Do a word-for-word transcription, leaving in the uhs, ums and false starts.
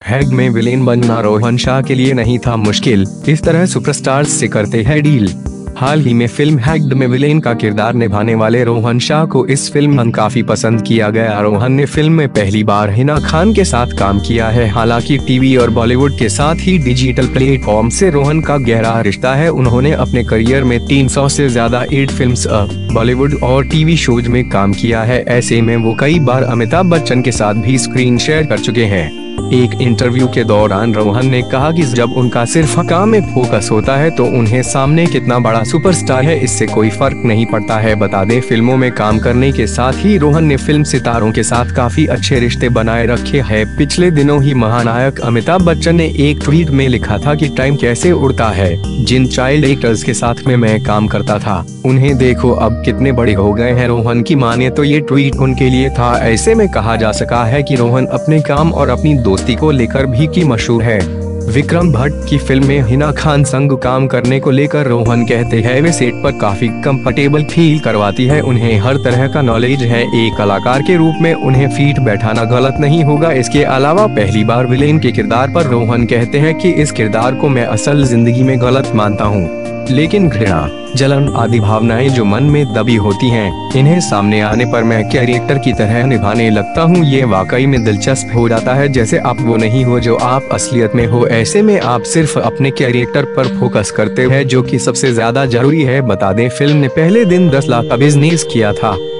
हैग में विलेन बनना रोहन शाह के लिए नहीं था मुश्किल, इस तरह सुपरस्टार्स से करते हैं डील। हाल ही में फिल्म हैग्ड में विलेन का किरदार निभाने वाले रोहन शाह को इस फिल्म में काफी पसंद किया गया। रोहन ने फिल्म में पहली बार हिना खान के साथ काम किया है। हालांकि टीवी और बॉलीवुड के साथ ही डिजिटल प्लेटफॉर्म से रोहन का गहरा रिश्ता है। उन्होंने अपने करियर में तीन सौ से ज्यादा एड फिल्म्स, बॉलीवुड और टीवी शोज में काम किया है। ऐसे में वो कई बार अमिताभ बच्चन के साथ भी स्क्रीन शेयर कर चुके हैं। एक इंटरव्यू के दौरान रोहन ने कहा कि जब उनका सिर्फ काम में फोकस होता है तो उन्हें सामने कितना बड़ा सुपरस्टार है इससे कोई फर्क नहीं पड़ता है। बता दें, फिल्मों में काम करने के साथ ही रोहन ने फिल्म सितारों के साथ काफी अच्छे रिश्ते बनाए रखे हैं। पिछले दिनों ही महानायक अमिताभ बच्चन ने एक ट्वीट में लिखा था कि टाइम कैसे उड़ता है, जिन चाइल्ड एक्टर्स के साथ में मैं काम करता था उन्हें देखो अब कितने बड़े हो गए हैं। रोहन की माने तो ये ट्वीट उनके लिए था। ऐसे में कहा जा सका है कि रोहन अपने काम और अपनी दोस्ती को लेकर भी की मशहूर है। विक्रम भट्ट की फिल्म में हिना खान संग काम करने को लेकर रोहन कहते हैं वे सेट पर काफी कंफर्टेबल फील करवाती है, उन्हें हर तरह का नॉलेज है। एक कलाकार के रूप में उन्हें फीट बैठाना गलत नहीं होगा। इसके अलावा पहली बार विलेन के किरदार पर रोहन कहते हैं कि इस किरदार को मैं असल जिंदगी में गलत मानता हूँ, लेकिन घृणा, जलन आदि भावनाएं जो मन में दबी होती हैं, इन्हें सामने आने पर मैं कैरेक्टर की तरह निभाने लगता हूँ। ये वाकई में दिलचस्प हो जाता है, जैसे आप वो नहीं हो जो आप असलियत में हो। ऐसे में आप सिर्फ अपने कैरेक्टर पर फोकस करते हैं, जो कि सबसे ज्यादा जरूरी है। बता दें, फिल्म ने पहले दिन दस लाख का बिजनेस किया था।